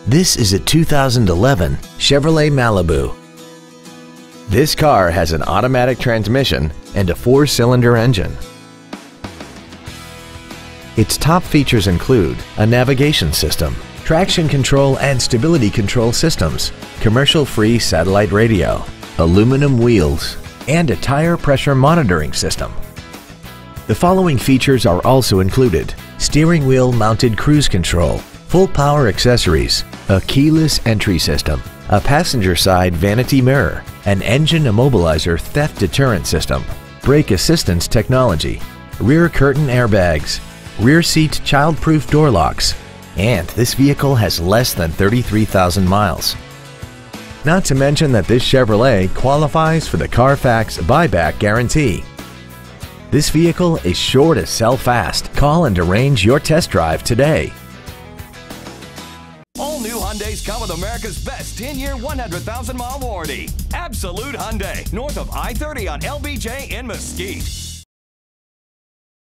This is a 2011 Chevrolet Malibu. This car has an automatic transmission and a 4-cylinder engine. Its top features include a navigation system, traction control and stability control systems, commercial-free satellite radio, aluminum wheels, and a tire pressure monitoring system. The following features are also included: steering wheel mounted cruise control, full power accessories, a keyless entry system, a passenger side vanity mirror, an engine immobilizer theft deterrent system, brake assistance technology, rear curtain airbags, rear seat child-proof door locks, and this vehicle has less than 33,000 miles. Not to mention that this Chevrolet qualifies for the Carfax buyback guarantee. This vehicle is sure to sell fast. Call and arrange your test drive today. All new Hyundais come with America's best 10-year, 100,000-mile warranty. Absolute Hyundai, north of I-30 on LBJ in Mesquite.